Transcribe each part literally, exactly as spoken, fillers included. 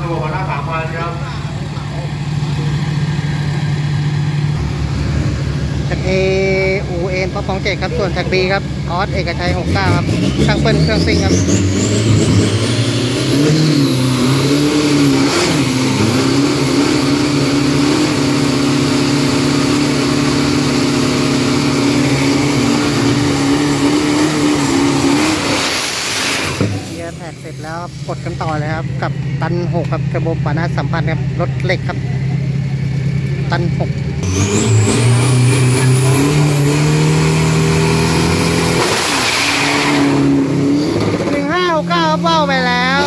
บวกมาหน้าสามพันครับแท็ก A อูเอ็นป๊อปปองเจกครับส่วนแท็ก B ครับออสเอกชัยหกสิบเก้าครับช่างเปิ้ลเครื่องซิ่งครับแท็กเสร็จแล้วกดกันต่อเลยครับกับตันหกครับเทอร์โบปานาสัมพันธ์ครับรถเหล็กครับตันหกหนึ่งห้าหกเก้าเป้าไปแล้ว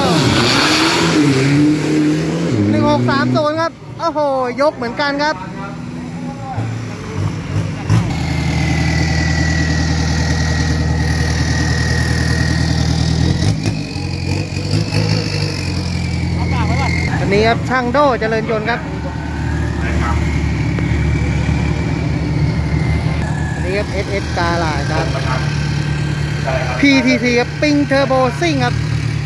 หนึ่งหกสามศูนย์ครับโอ้โหยกเหมือนกันครับวันนี้ครับช่างโดเจริญยนต์ครับอันนี้ครับ เอส เอส กาลาครับ พี ที ที ครับปิงเทอร์โบซิ่งครับ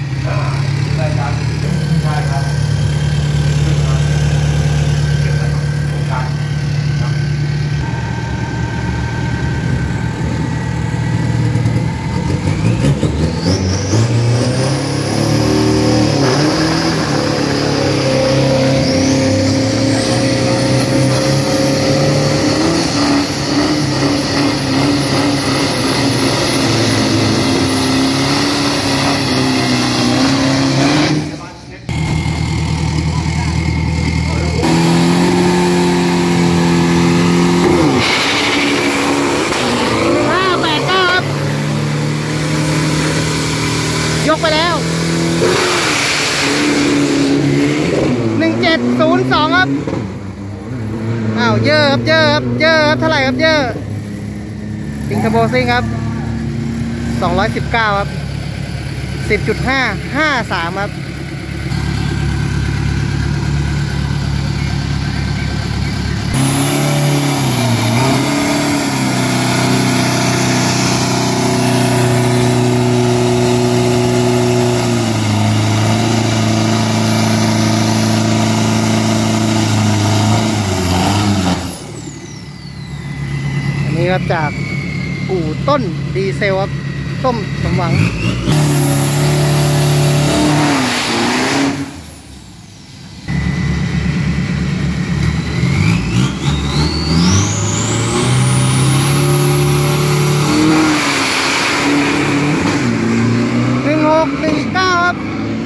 ยกไปแล้วหนึ่งเจ็ดศูนย์สองครับอ้าวเยอะครับเยอะครับเยอะครับเท่าไหร่ครับเยอะปิงเทอร์โบซิ่งครับสองร้อยสิบเก้าครับ สิบจุดห้า ห้าสามครับนี่ครับจากอู่ต้นดีเซลครับส้มสมหวังหนึ่งหกหนึ่งเก้าครับ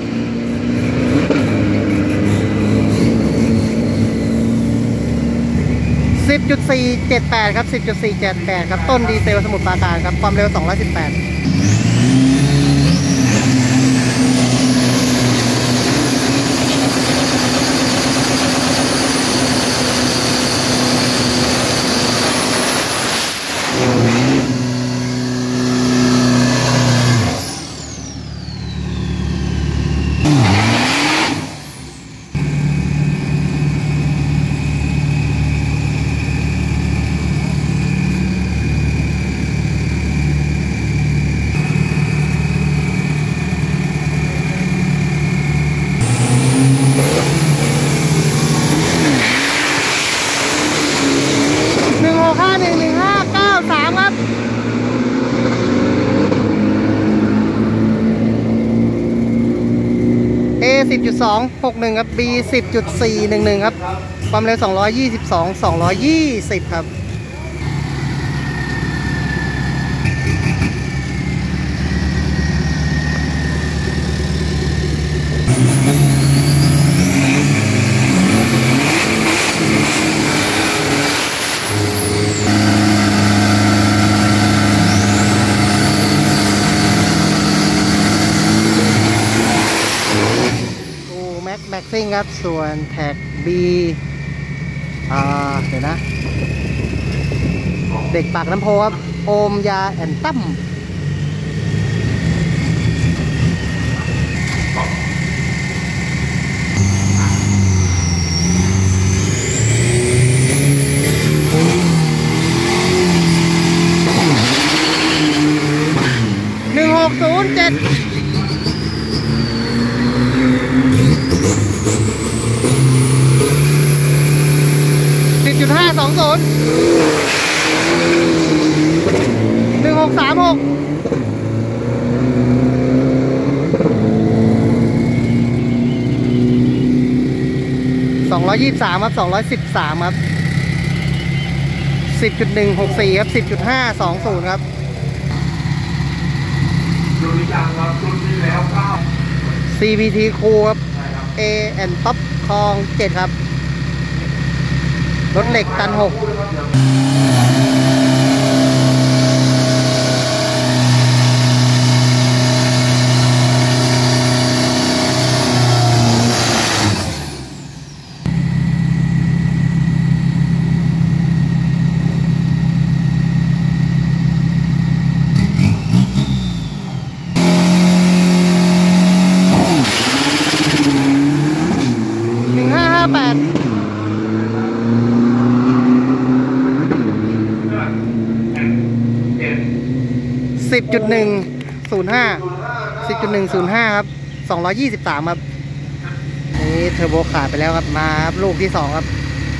สิบจุดสี่เจ็ดแปดครับ สิบจุดสี่เจ็ดแปดครับต้นดีเซลสมุทรปราการครับความเร็วสองร้อยสิบแปดสิบจุดสองหกหนึ่งครับ B สิบจุดสี่หนึ่งหนึ่งครับความเร็วสองร้อยยี่สิบสอง สองร้อยยี่สิบครับแม็กซิ่งครับส่วนแท็ก B อ่าเดี๋ยวนะเด็กปากน้ำโพครับโอมยาแอนตั้มหนึ่งหกศูนย์เจ็ดองศูนย์หนึ่งหกสามหกสองร้อยยี่สิบสามครับสองร้อยสิบสามครับสิบจุดหนึ่งหกสี่ครับสิบจุดห้าสองศูนย์ครับรุ่นนี้ยังครับรุ่นที่แล้วเก้าซี พี ที คูครับ A แอนด์ ท็อป คลองเจ็ดครับรถเหล็กตันหกสิบจุดหนึ่งศูนย์ห้าสิบจุดหนึ่งศูนย์ห้าครับสองร้อยยี่สิบสามครับนี่เทอร์โบขาดไปแล้วครับมาครับลูกที่สองครับ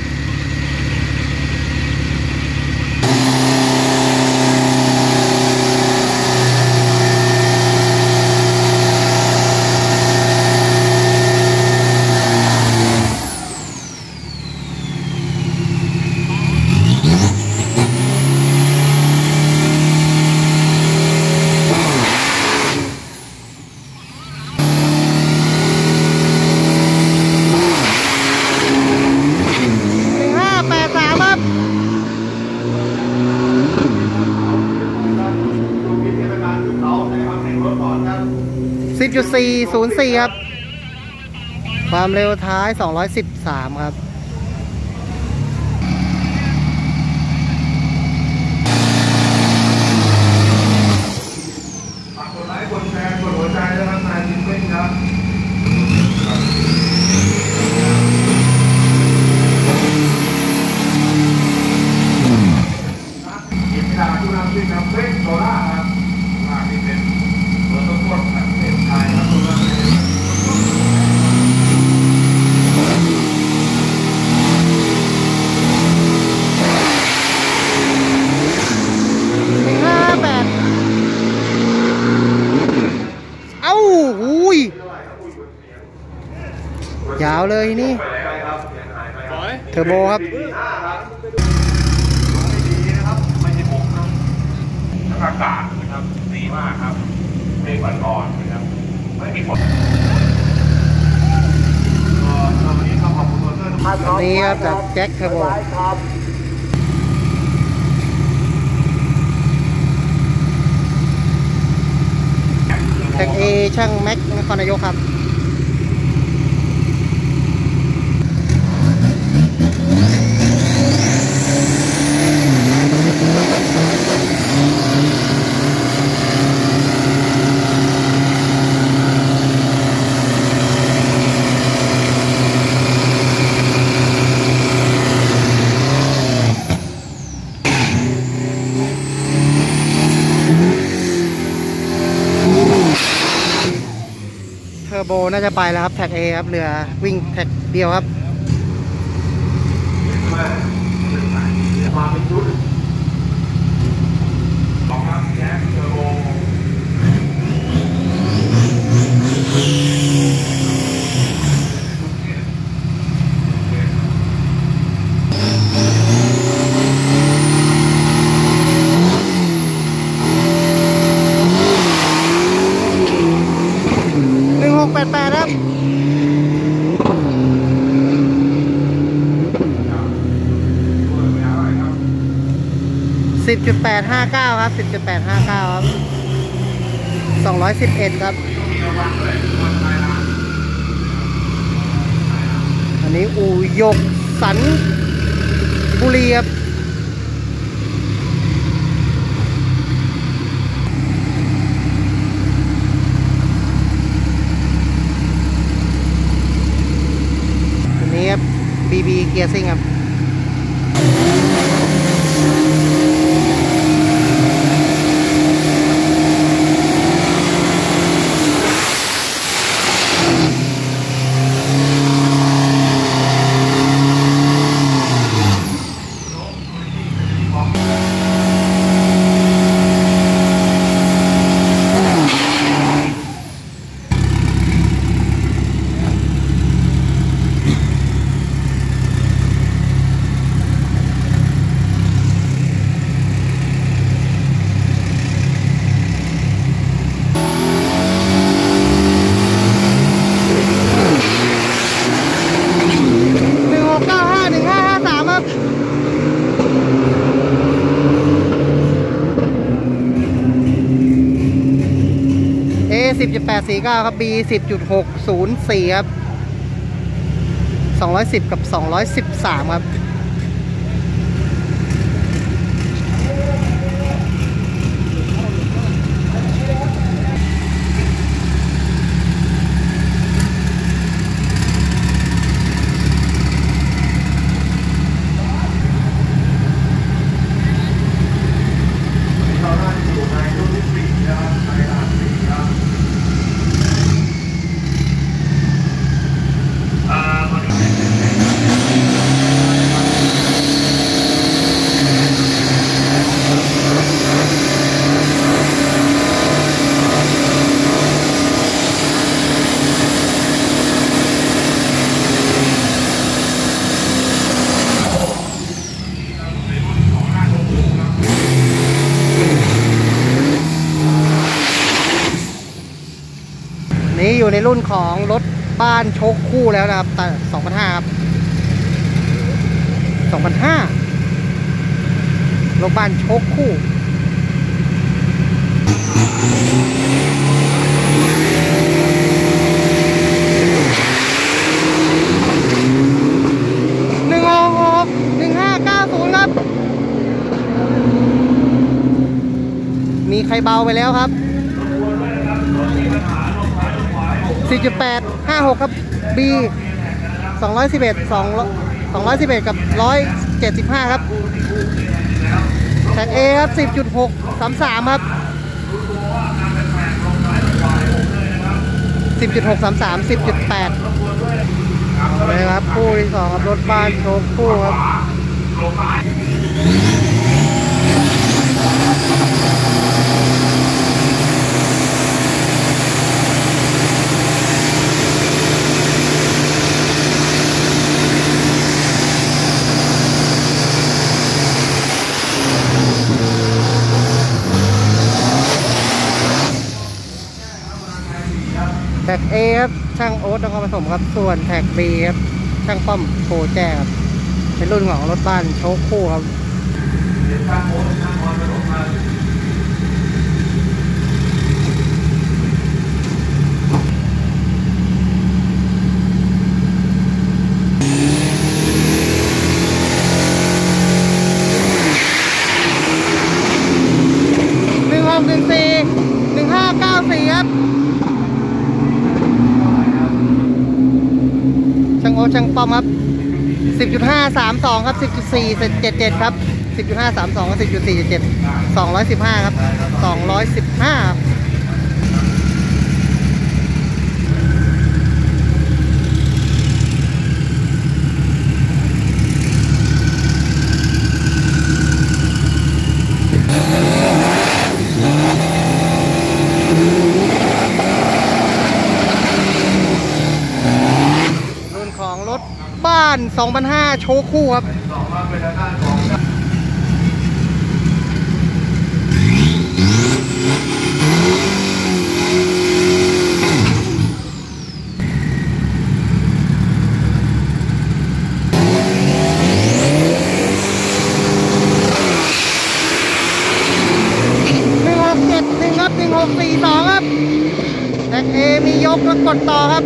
สิบจุดสี่ศูนย์สี่ครับความเร็วท้ายสองร้อยสิบสามครับฝากกดไลค์กดแชร์กดหัวใจนะครับนายจิมเม้งครับเก็บดาวผู้นำชื่อครับเม้งโซล่าครับว่าที่เป็นรถต้นต้นแบบเป็นไทยครับตัวนั้นเป็นหนึ่งห้าแปดเอ้าอุ้ยยาวเลยนี่เทอร์โบครับอากาศนะครับดีมากครับไม่หวั่นอ่อนนะครับไม่มีฝนวันนี้ขอบคุณเพื่อนๆทุกท่านนี่ครับจากแจ็คเทอร์โบแท็กเอช่างแม็กนครนายกครับเทอร์โบน่าจะไปแล้วครับแท็ก A ครับเหลือวิ่งแท็กเดียวครับมาเป็นชุดสองครับแจ็คเทอร์โบหนึ่งหกแปดแปดครับสิบจุดแปดห้าเก้าครับสิบจุดแปดห้าเก้าครับสองร้อยสิบเอ็ดครับอันนี้อู่ยกสันบุรีครับอันนี้ครับบีบีเกียร์ซิ่งครับแปดสี่เก้าครับ B สิบจุดหกศูนย์สี่ครับสองร้อยสิบกับสองร้อยสิบสามครับนี้อยู่ในรุ่นของรถบ้านโชคคู่แล้วนะครับแต่สองพันห้าครับสองพันห้ารถบ้านโชคคู่หนึ่งหกหกหนึ่งห้าเก้าศูนย์ครับมีใครเบาไปแล้วครับสี่จุดแปด ห้าหกครับ B สองร้อยสิบเอ็ด สองร้อยสิบเอ็ดกับหนึ่งร้อยเจ็ดสิบห้าครับแท็ก A ครับ สิบจุดหกสามสาม ครับ สิบจุดหกสามสาม สิบจุดแปด นะครับคู่ที่สองครับรถบ้านโชคคู่ครับแท็ก A ครับช่างโอ๊ตนครปฐมครับส่วนแท็ก B ครับช่างป้อมโพแจ้ครับเป็นรุ่นของรถบ้านโชคคู่ครับหนึ่งหกหนึ่งสี่หนึ่งห้าเก้าสี่ครับช่างโอ๊ตช่างป้อมครับ สิบจุดห้าสามสอง ครับ สิบจุดสี่เจ็ดเจ็ด ครับ สิบจุดห้าสามสอง กับ สิบจุดสี่เจ็ดเจ็ด สองร้อยสิบห้าครับสองร้อยสิบห้ารุ่นของรถบ้านสองพันห้าโชว์คู่ครับหนึ่งหกเจ็ดหนึ่งครับหนึ่งหกสี่สองครับแท็ก A มียกแล้วกดต่อครับ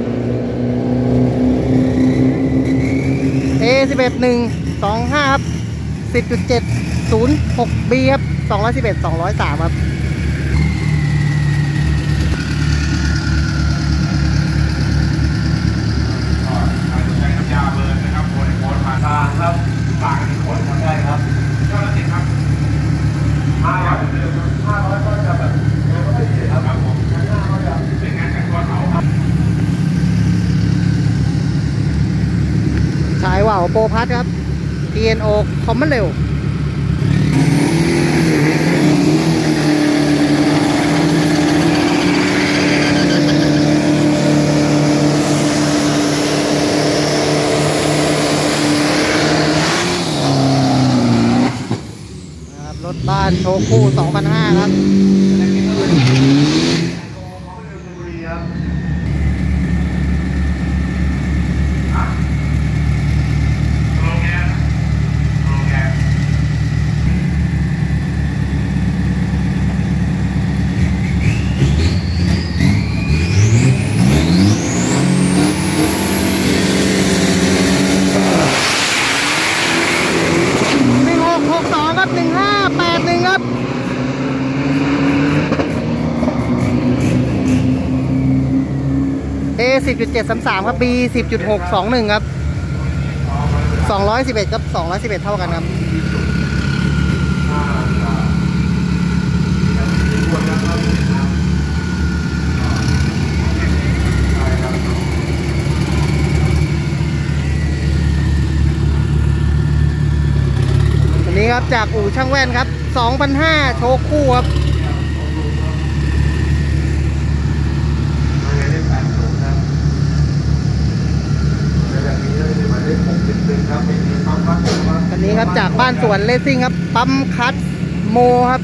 A สิบเอ็ด หนึ่งสองห้าครับ สิบจุดเจ็ดศูนย์หก B ครับสองร้อยสิบเอ็ด สองร้อยสามครับใช้น้ำยาเบิร์นนะครับโคนโคนผ่านทางครับปากที่ขนทำได้ครับเจ้าหน้าที่ครับห้าร้อยห้าร้อยก็จะแบบเราก็ไม่เสียครับผมห้าก็จะเป็นงานจากตัวเขาครับฉายว่าวโปรพัทครับ ที เอ็น โอ คอมมอนเร็วรถบ้านโชว์คู่สองพันห้าครับจุดเจ็ดสามสามครับ B สิบจุดหกสองหนึ่งครับสองร้อยสิบเอ็ดครับสองร้อยสิบเอ็ดเท่ากันครับอันนี้ครับจากอู่ช่างแว่นครับ สองพันห้าร้อย โชคคู่ครับอันนี้ครับจากบ้านสวนเลสซิ่งครับปั๊มคัสโมครับ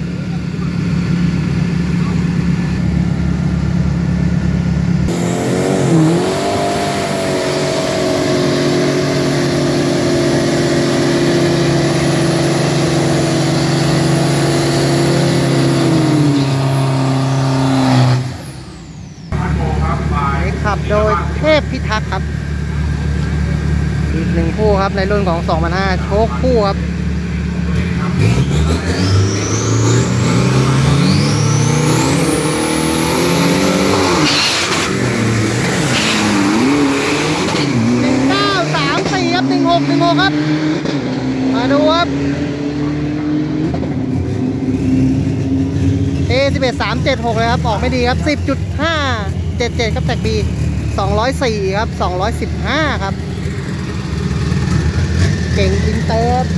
ขับโดยเทพพิทักษ์ครับอีกหนึ่งคู่ครับในรุ่นของ สองพันห้าร้อย โชคคู่ครับหนึ่งเก้าสามสี่ครับหนึ่งหกหนึ่งหกครับมาดูครับ เอ สิบเอ็ด สามเจ็ดหกเลยครับออกไม่ดีครับ สิบจุดห้าเจ็ดเจ็ด ครับแท็ก B สองร้อยสี่ครับสองร้อยสิบห้าครับเก่งอินเตอร์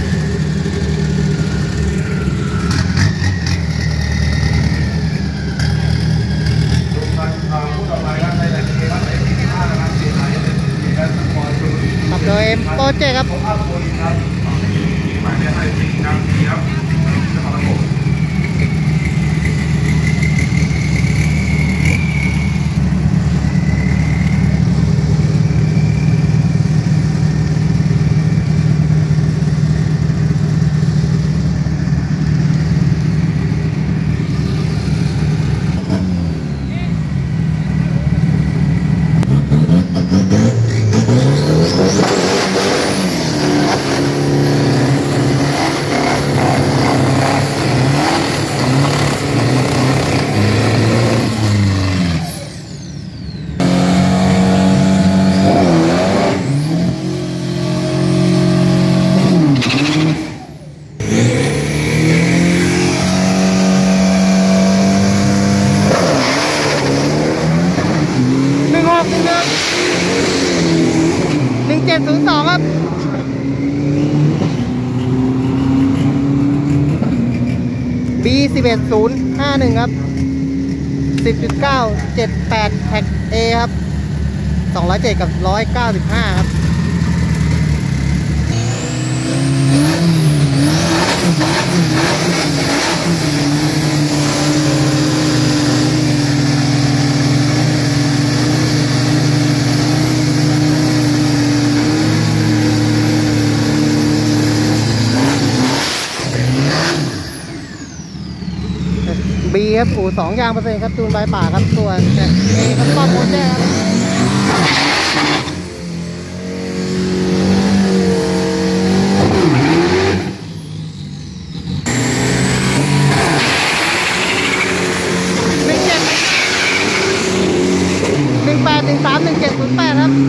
ขับโดยโปรเจกต์ครับหนึ่งเจ็ดศูนย์สองครับB สิบเอ็ดศูนย์ห้าหนึ่งครับสิบจุดเก้าเจ็ดแปดแท็ก A ครับสองร้อยเจ็ดกับร้อยเก้าสิบห้าครับบีครับอู่สองยางเปอร์เซ็นต์ครับจูนใบป่าครับส่วนเอครับป้อมโมแจ้ครับหนึ่งเจ็ดหนึ่งแปดหนึ่งสามหนึ่งเจ็ดศูนย์แปดครับ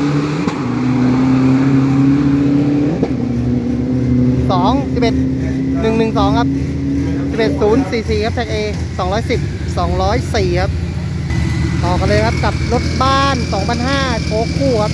สองสิบเอ็ดหนึ่งหนึ่งสองครับสิบเอ็ดศูนย์สี่สี่ครับแท็ก A สองร้อยสิบ สองร้อยสี่ครับต่อกันเลยครับกับรถบ้าน สองพันห้าร้อย โชคคู่ครับ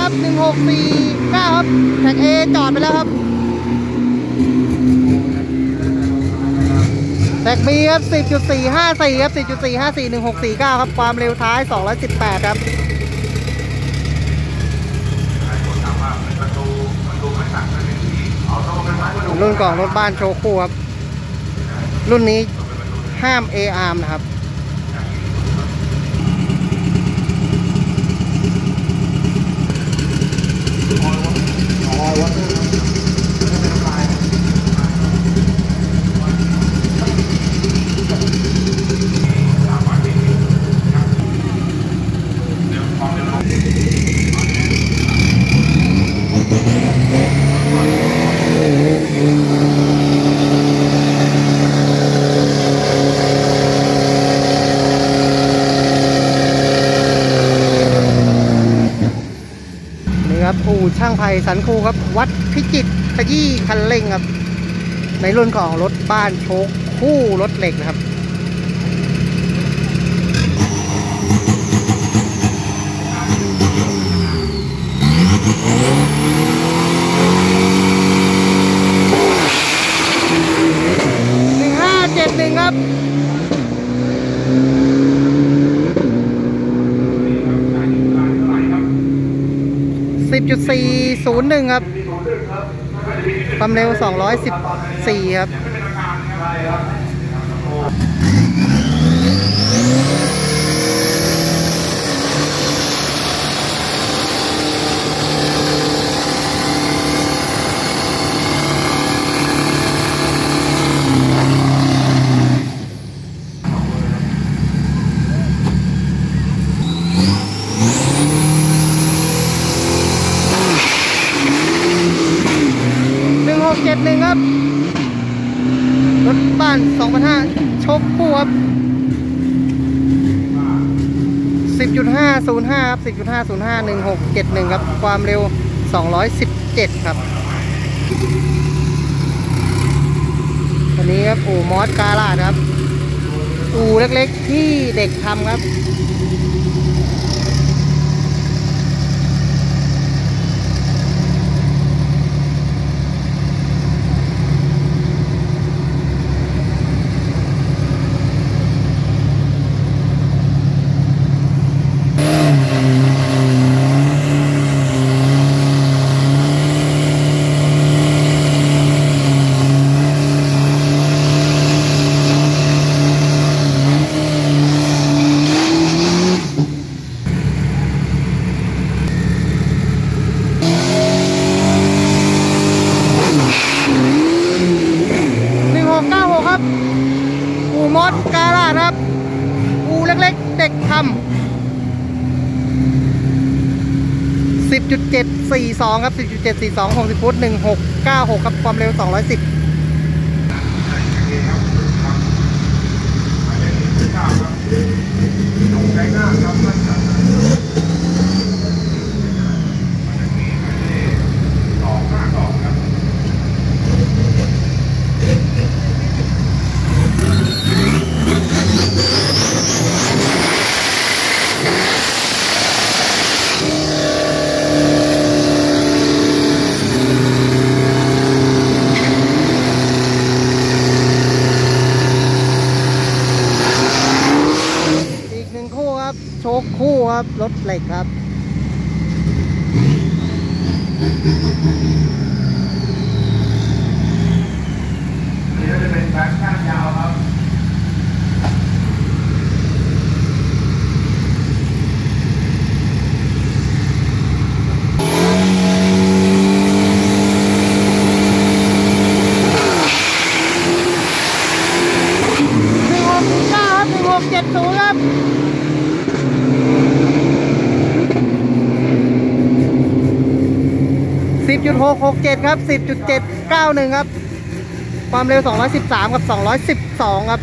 ครับหนึ่งหกสี่เก้าครับแท็กเอจอดไปแล้วครับแท็กบีครับสิบจุดสี่ห้าสี่ครับสิบจุดสี่ห้าสี่หนึ่งหกสี่เก้าครับความเร็วท้ายสองร้อยสิบแปดครับรุ่นกล่องรถบ้านโชว์คู่ครับรุ่นนี้ห้าม เอ อาร์ ม นะครับอู่ช่างไผ่สันคูครับวัดพิจิตรขยี้คันเร่งครับในรุ่นของรถบ้านโชคคู่รถเหล็กนะครับหนึ่งห้าเจ็ดหนึ่งครับสิบจุดสี่ศูนย์หนึ่งครับความเร็วสองร้อยสิบสี่ครับเจ็ดหนึ่งครับรถบ้านสองพันห้าโชคคู่ครับ สิบจุดห้าศูนย์ห้า ครับ สิบจุดห้าศูนย์ห้า หนึ่งหกเจ็ดหนึ่งครับความเร็วสองร้อยสิบเจ็ดครับวันนี้ครับอู่มอสกาลาดครับอู่เล็กๆที่เด็กทำครับอู่มอสกาลาดครับอู่เล็กๆเด็กทำ สิบจุดเจ็ดสี่สอง ครับ สิบจุดเจ็ดสี่สอง หกสิบฟุต หนึ่งหกเก้าหกครับความเร็วสองร้อยสิบโชคคู่ครับรถเหล็กครับนี่ก็จะเป็นแบ็คข้างยาวครับหนึ่งหกเก้าครับหนึ่งหกเจ็ดศูนย์ครับสิบจุดหกหกเจ็ดครับ สิบจุดเจ็ดเก้าหนึ่ง ครับความเร็วสองร้อยสิบสามกับสองร้อยสิบสองครับ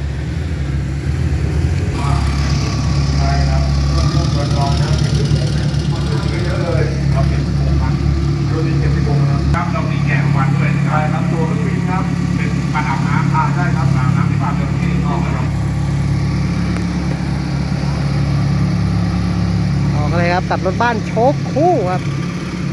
ใช่ครับรุ่นตัวรองนะเยอะเลยเราเก็บสิบหกพันรุ่นนี้เก็บสิบหกนะครับเรามีแกะวันด้วยใช่ครับตัวเป็นฟิล์มครับเป็นปานอาบน้ำอ่าใช่ครับอาบน้ำที่ฟาร์มเดิมที่ออกนะครับออกเลยครับกับรถบ้านโชคคู่ครับ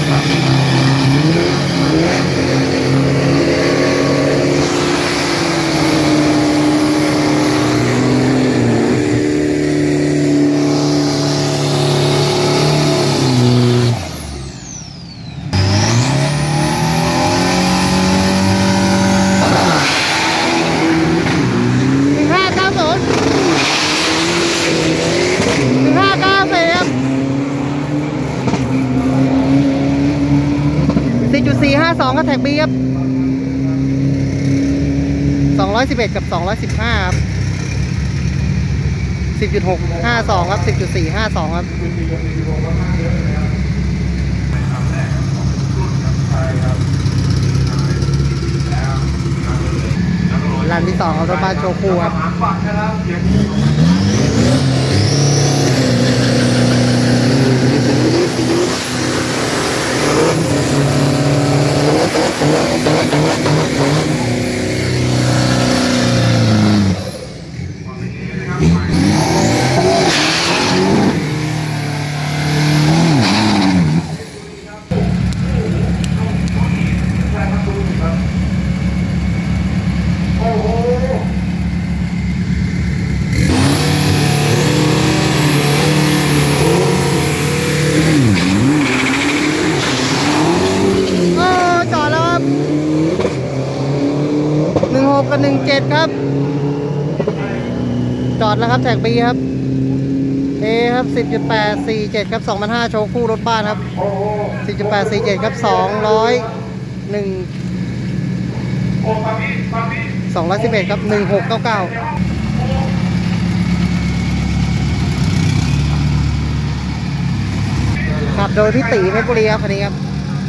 สี่จุดสี่ห้าสองก็แท็กบีครับสองร้อยสิบเอ็ดกับสองร้อยสิบห้าครับสิบจุดหกห้าสองครับสิบจุดสี่ห้าสองครับรันที่สองของรถบ้านโชคูครับกับหนึ่งเจ็ดครับจอดแล้วครับแท็กบีครับเอครับ สิบจุดแปดสี่เจ็ด ครับ สองพันห้าร้อย โชว์คู่รถบ้านครับ สิบจุดแปดสี่เจ็ด ครับ สองร้อยหนึ่ง สองร้อยสิบเอ็ด ครับ หนึ่งหกเก้าเก้าขับโดยพี่ตีเพชรบุรีครับคันนี้ครับ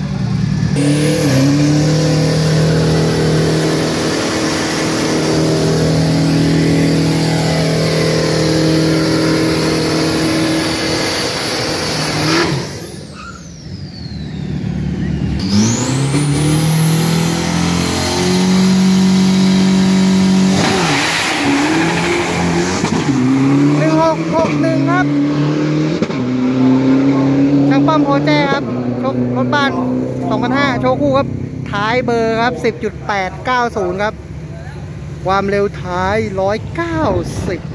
ช่างป้อมโพแจ้ครับรถบ้านสองพันห้าร้อยโชว์คู่ครับท้ายเบอร์ครับ สิบจุดแปดเก้าศูนย์ ครับความเร็วท้ายหนึ่งร้อยเก้าสิบ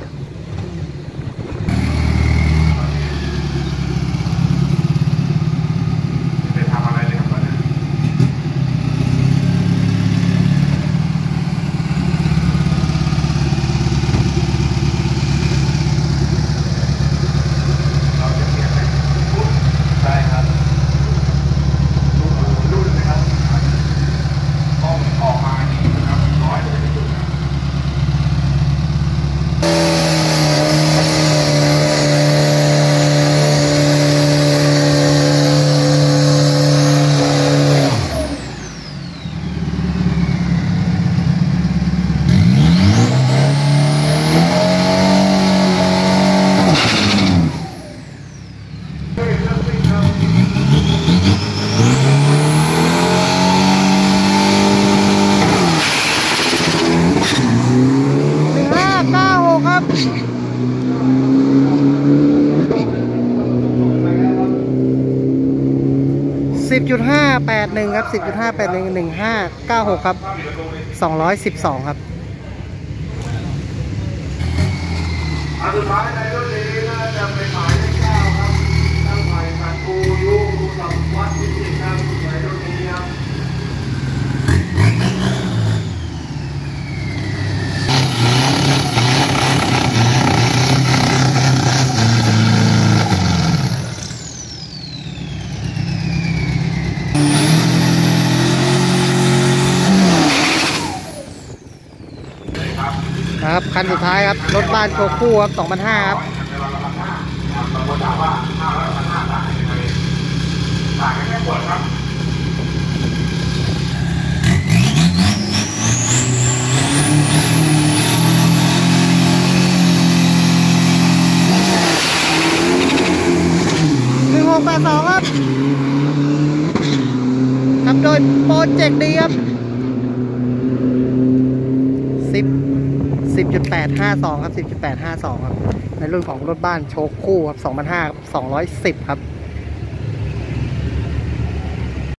สิบจุดห้าแปดหนึ่ง ครับ สิบจุดห้าแปดหนึ่ง หนึ่งห้าเก้าหก ครับ สองร้อยสิบสอง ครับอันสุดท้ายในรุ่นนี้น่าจะเป็นหมายเลขเก้าครับตั้งใหม่ขัดกูยูสัมวัดที่สิบครับในรุ่นนี้ครับครับคันสุดท้ายครับรถบ้านโชว์คู่ครับสองพันห้าร้อย ครับต่างกันแค่ขวดครับหนึ่งหกแปดสอง ครับขับโดยโปรเจกต์ดีครับสิบ สิบจุดแปดห้าสอง ครับ สิบจุดแปดห้าสอง ครับในรุ่นของรถบ้านโชว์คู่ครับสองพันห้าร้อย ครับสองร้อยสิบ ครับ